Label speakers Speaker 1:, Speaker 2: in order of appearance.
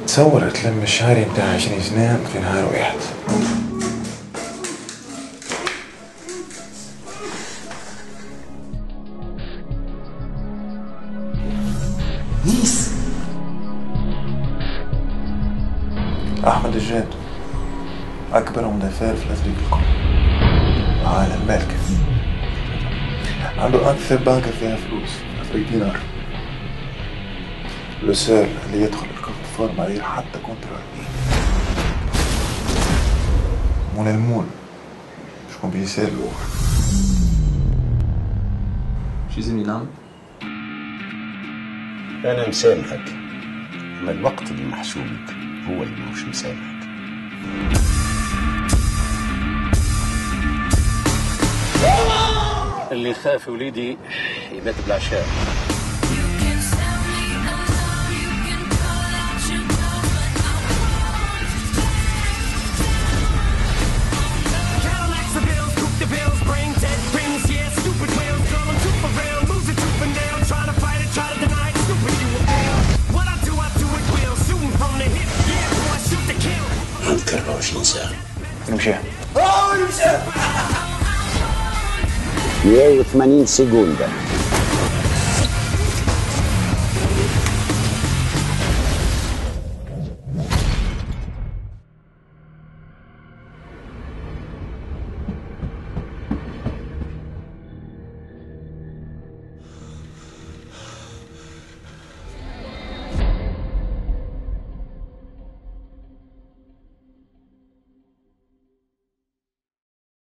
Speaker 1: تصور تلم الشهري بتاع 20 سنة في نهار واحد.
Speaker 2: نيس
Speaker 1: أحمد الجاد أكبر مدافع في الأفريق الكل، عالم مالك، عنده أكثر بنكة فيها فلوس في أفريق دينار. لوسيل اللي يدخل الكفار ما غير حتى كونترا مول المول مش كون بيسالوا
Speaker 3: شو زمي نعم؟
Speaker 2: أنا مسامحك، أما الوقت اللي محسوبك هو اللي مش مسامحك.
Speaker 4: اللي خاف وليدي يبات بالعشاء.
Speaker 2: عندك 24 ساعة.
Speaker 1: نمشي
Speaker 2: 180 سكوندة.